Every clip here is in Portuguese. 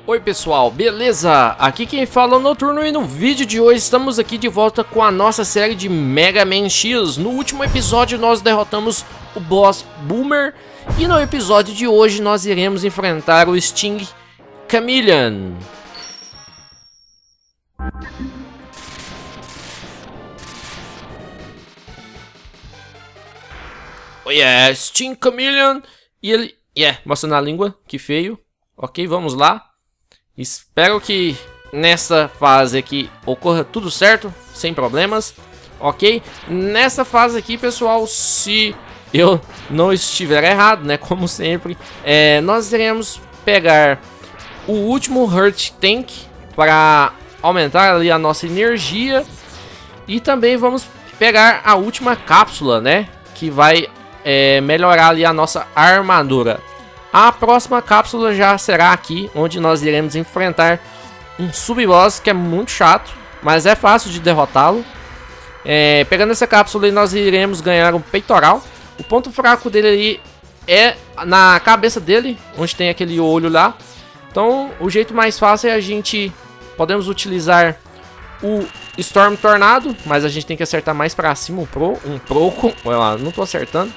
Oi pessoal, beleza? Aqui quem fala é o Noturno e no vídeo de hoje estamos aqui de volta com a nossa série de Mega Man X. No último episódio nós derrotamos o boss Boomer e no episódio de hoje nós iremos enfrentar o Sting Chameleon. Sting Chameleon e ele... mostrando a língua, que feio. Ok, vamos lá. Espero que nessa fase aqui ocorra tudo certo, sem problemas, ok? Nessa fase aqui, pessoal, se eu não estiver errado, né, como sempre, nós iremos pegar o último Hurt Tank para aumentar ali a nossa energia. E também vamos pegar a última cápsula, né, que vai melhorar ali a nossa armadura. A próxima cápsula já será aqui, onde nós iremos enfrentar um sub-boss que é muito chato, mas é fácil de derrotá-lo. Pegando essa cápsula, nós iremos ganhar um peitoral. O ponto fraco dele ali é na cabeça dele, onde tem aquele olho lá. Então, o jeito mais fácil é a gente... Podemos utilizar o Storm Tornado, mas a gente tem que acertar mais pra cima um pouco. Olha lá, não tô acertando.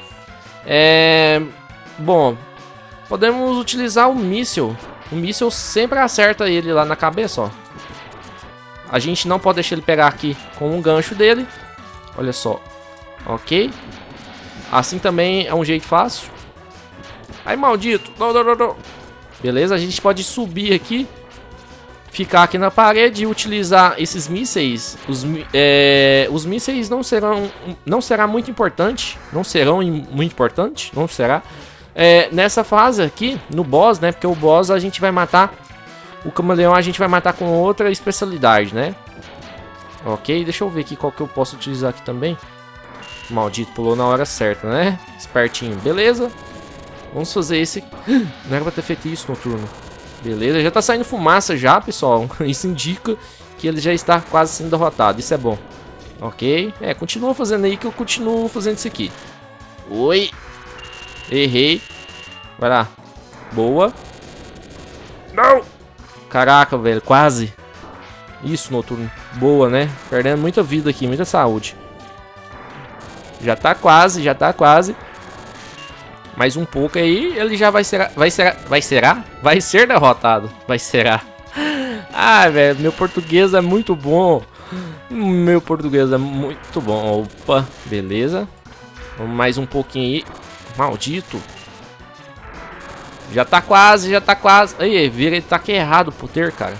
Bom... Podemos utilizar o míssil. O míssil sempre acerta ele lá na cabeça, ó. A gente não pode deixar ele pegar aqui com um gancho dele. Olha só. Ok. Assim também é um jeito fácil. Ai, maldito. Não. Beleza, a gente pode subir aqui. Ficar aqui na parede e utilizar esses mísseis. Os mísseis não será muito importante. Não serão muito importantes. Não será. Nessa fase aqui, no boss, né? Porque o boss a gente vai matar. O camaleão a gente vai matar com outra especialidade, né? Ok, deixa eu ver aqui qual que eu posso utilizar aqui também. Maldito, pulou na hora certa, né? Espertinho, beleza. Vamos fazer esse... Não era pra ter feito isso, Noturno. Beleza, já tá saindo fumaça já, pessoal. Isso indica que ele já está quase sendo derrotado, isso é bom. Ok, continua fazendo aí que eu continuo fazendo isso aqui. Oi. Errei. Vai lá. Boa. Não. Caraca, velho. Quase. Isso, Noturno. Boa, né? Perdendo muita vida aqui. Muita saúde. Já tá quase. Já tá quase. Mais um pouco aí. Ele já vai ser... Vai ser derrotado. Vai ser. Ah, velho. Meu português é muito bom. Meu português é muito bom. Opa. Beleza. Vamos mais um pouquinho aí. Maldito. Já tá quase, já tá quase. Aí, vira, ele tá aqui errado por ter, cara.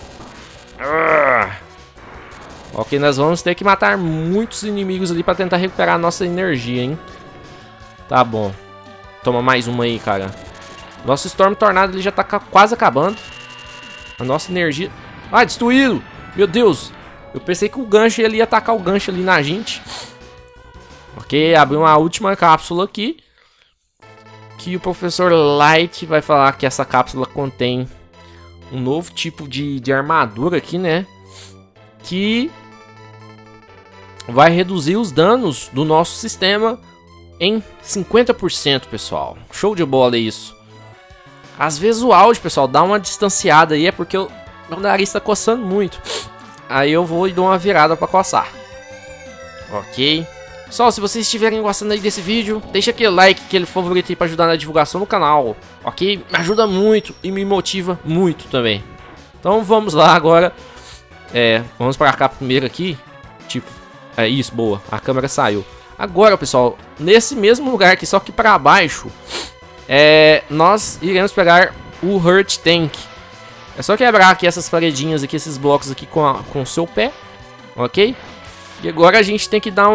Ok, nós vamos ter que matar muitos inimigos ali pra tentar recuperar a nossa energia, hein. Tá bom. Toma mais uma aí, cara. Nosso Storm Tornado ele já tá quase acabando. A nossa energia... Ah, destruído! Meu Deus! Eu pensei que o gancho ele ia atacar o gancho ali na gente. Ok, abriu uma última cápsula aqui. Que o professor Light vai falar que essa cápsula contém um novo tipo de armadura aqui, né? Que vai reduzir os danos do nosso sistema em 50%, pessoal. Show de bola isso. Às vezes o áudio, pessoal, dá uma distanciada aí, é porque meu nariz tá coçando muito. Aí eu vou e dou uma virada pra coçar. Ok. Pessoal, se vocês estiverem gostando aí desse vídeo, deixa aquele like, aquele favorito aí pra ajudar na divulgação do canal, ok? Me ajuda muito e me motiva muito também. Então vamos lá agora. Vamos para cá primeiro aqui. Tipo, isso, boa. A câmera saiu. Agora, pessoal, nesse mesmo lugar aqui, só que para baixo, nós iremos pegar o Hurt Tank. É só quebrar aqui essas paredinhas aqui, esses blocos aqui com o seu pé, ok? E agora a gente tem que dar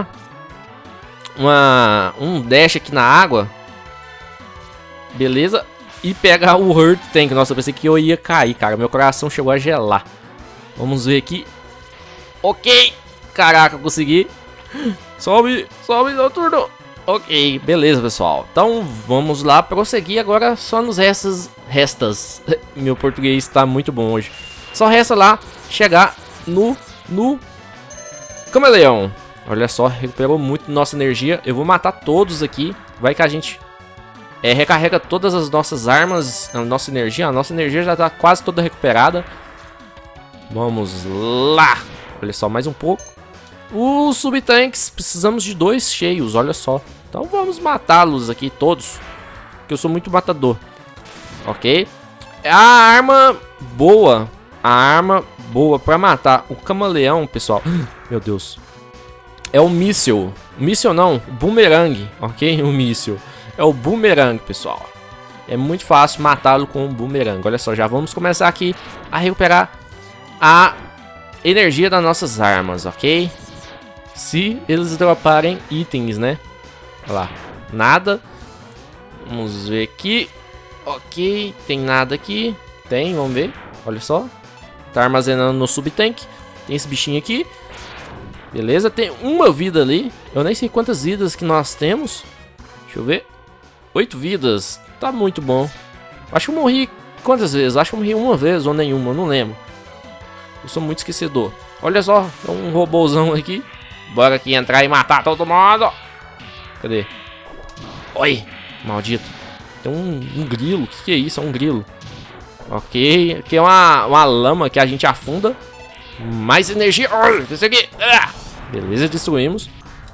um dash aqui na água. Beleza. E pegar o Hurt Tank. Nossa, eu pensei que eu ia cair, cara. Meu coração chegou a gelar. Vamos ver aqui. Ok. Caraca, consegui. Sobe, Noturno. Ok, beleza, pessoal. Então, vamos lá prosseguir. Agora só nos restas. Meu português tá muito bom hoje. Só resta lá chegar no camaleão. Olha só, recuperou muito nossa energia. Eu vou matar todos aqui. Vai que a gente recarrega todas as nossas armas, a nossa energia já tá quase toda recuperada. Vamos lá. Olha só, mais um pouco. Os subtanques, precisamos de 2 cheios, olha só. Então vamos matá-los aqui todos, porque eu sou muito matador. Ok? A arma boa pra matar o camaleão, pessoal. Meu Deus. É o míssil. Míssil não, boomerang, ok? O míssil. É o boomerang, pessoal. É muito fácil matá-lo com um boomerang. Olha só, já vamos começar aqui a recuperar a energia das nossas armas, ok? Se eles droparem itens, né? Olha lá, nada. Vamos ver aqui. Ok, tem nada aqui. Tem, vamos ver. Olha só. Tá armazenando no subtank. Tem esse bichinho aqui. Beleza, tem uma vida ali. Eu nem sei quantas vidas que nós temos. Deixa eu ver. 8 vidas. Tá muito bom. Acho que eu morri quantas vezes? Acho que eu morri uma vez ou nenhuma, eu não lembro. Eu sou muito esquecedor. Olha só, tem um robôzão aqui. Bora aqui entrar e matar todo mundo. Cadê? Oi, maldito. Tem um grilo. O que é isso? É um grilo. Ok. Aqui é uma lama que a gente afunda. Mais energia. Olha, isso aqui. Beleza, destruímos.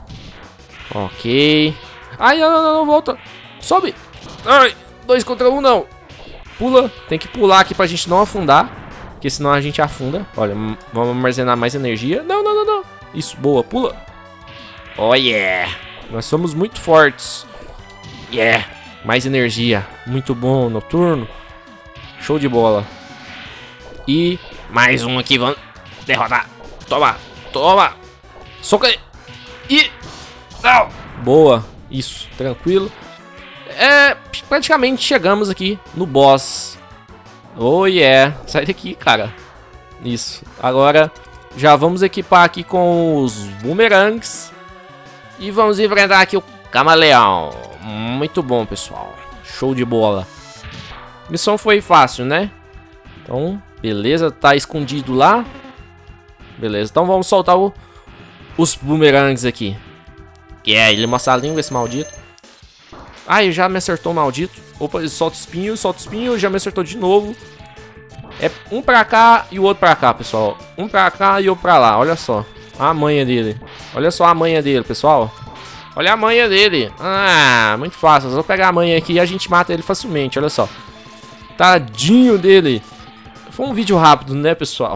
Ok. Ai, não, volta. Sobe. Ai, 2 contra 1 não. Pula. Tem que pular aqui pra gente não afundar. Porque senão a gente afunda. Olha, vamos armazenar mais energia. Não. Isso, boa, pula. Oh yeah. Nós somos muito fortes. Yeah. Mais energia. Muito bom, noturno. Show de bola. E mais um aqui, vamos derrotar. Toma. Soca aí. E não. Boa. Isso, tranquilo. Praticamente chegamos aqui no boss. Oh yeah. Sai daqui, cara. Isso. Agora já vamos equipar aqui com os boomerangs. E vamos enfrentar aqui o camaleão. Muito bom, pessoal. Show de bola. Missão foi fácil, né? Então, beleza. Tá escondido lá. Beleza. Então vamos soltar os boomerangs aqui. Ele mostra a língua, esse maldito. Ai, já me acertou, maldito. Opa, ele solta o espinho, já me acertou de novo. É um pra cá e o outro pra cá, pessoal. Um pra cá e outro pra lá, olha só. A manha dele. Olha só a manha dele, pessoal. Olha a manha dele. Ah, muito fácil. Eu vou pegar a manha aqui e a gente mata ele facilmente, olha só. Tadinho dele. Foi um vídeo rápido, né, pessoal?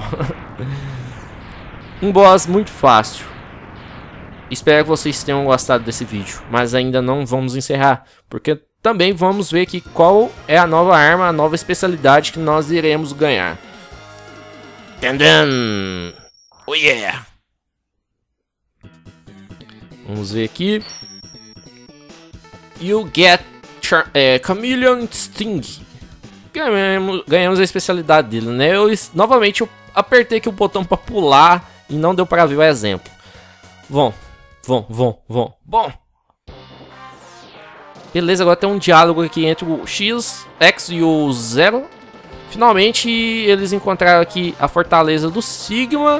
Um boss muito fácil. Espero que vocês tenham gostado desse vídeo. Mas ainda não vamos encerrar, porque também vamos ver aqui qual é a nova arma, a nova especialidade que nós iremos ganhar. Tadam! Oh yeah! Vamos ver aqui. You get Chameleon Sting. Ganhamos a especialidade dele, né? Novamente eu apertei aqui o botão para pular e não deu para ver o exemplo. Bom. Beleza, agora tem um diálogo aqui entre o X, X e o Zero. Finalmente eles encontraram aqui a fortaleza do Sigma.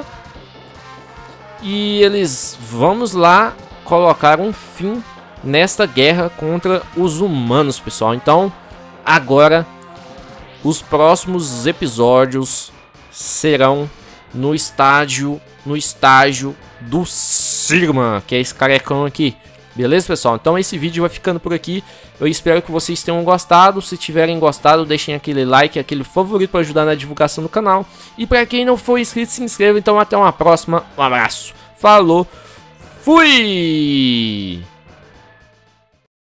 E eles, vamos lá, colocar um fim nesta guerra contra os humanos, pessoal. Então, agora, os próximos episódios serão no estágio do Sigma, que é esse carecão aqui. Beleza, pessoal? Então esse vídeo vai ficando por aqui. Eu espero que vocês tenham gostado. Se tiverem gostado, deixem aquele like, aquele favorito para ajudar na divulgação do canal. E para quem não for inscrito, se inscreva. Então até uma próxima. Um abraço. Falou. Fui!